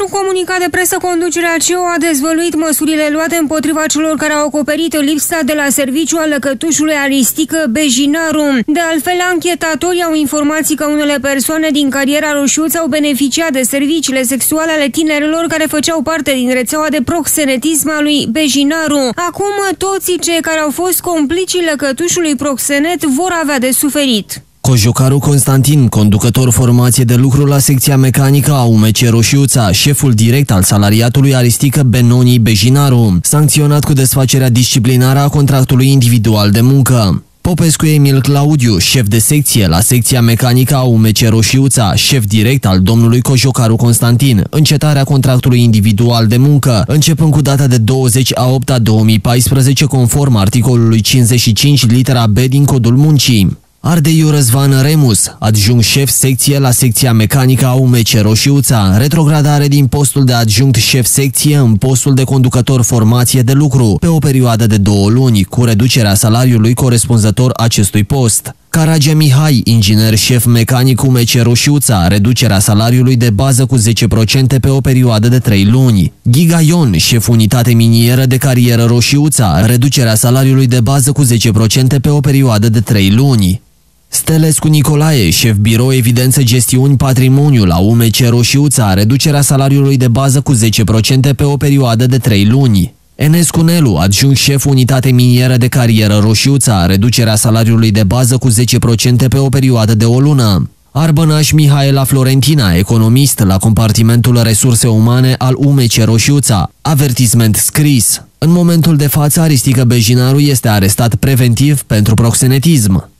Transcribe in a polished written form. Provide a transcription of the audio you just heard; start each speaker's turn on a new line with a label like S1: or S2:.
S1: Într-un comunicat de presă, conducerea CEO a dezvăluit măsurile luate împotriva celor care au acoperit lipsa de la serviciu al lăcătușului Aristică Bejinaru. De altfel, anchetatorii au informații că unele persoane din cariera Roșiuța au beneficiat de serviciile sexuale ale tinerilor care făceau parte din rețeaua de proxenetism a lui Bejinaru. Acum, toți cei care au fost complicii lăcătușului proxenet vor avea de suferit.
S2: Cojocaru Constantin, conducător formație de lucru la secția mecanică a UMC Roșiuța, șeful direct al salariatului Aristică Benoni Bejinaru, sancționat cu desfacerea disciplinară a contractului individual de muncă. Popescu Emil Claudiu, șef de secție la secția mecanică a UMC Roșiuța, șef direct al domnului Cojocaru Constantin, încetarea contractului individual de muncă, începând cu data de 20/8/2014, conform articolului 55 litera B din Codul Muncii. Ardeiu Răzvan Remus, adjunct șef secție la secția mecanică a UMC Roșiuța, retrogradare din postul de adjunct șef secție în postul de conducător formație de lucru, pe o perioadă de 2 luni, cu reducerea salariului corespunzător acestui post. Caragea Mihai, inginer șef mecanic UMC Roșiuța, reducerea salariului de bază cu 10% pe o perioadă de 3 luni. Ghiga Ion, șef unitate minieră de carieră Roșiuța, reducerea salariului de bază cu 10% pe o perioadă de 3 luni. Stelescu Nicolae, șef birou evidență gestiuni patrimoniu la UMC Roșiuța, reducerea salariului de bază cu 10% pe o perioadă de 3 luni. Enescu Nelu, adjunct șef unitate minieră de carieră Roșiuța, reducerea salariului de bază cu 10% pe o perioadă de 1 lună. Arbănaș Mihaela Florentina, economist la compartimentul resurse umane al UMC Roșiuța, avertisment scris. În momentul de față, Aristică Bejinaru este arestat preventiv pentru proxenetism.